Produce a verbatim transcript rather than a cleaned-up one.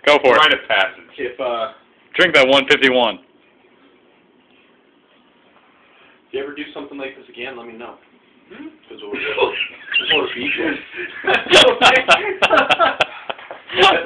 Go for it. Rite of passage. If, uh, Drink that one fifty-one. if you ever do something like this again, let me know. Because we'll, we'll beat you.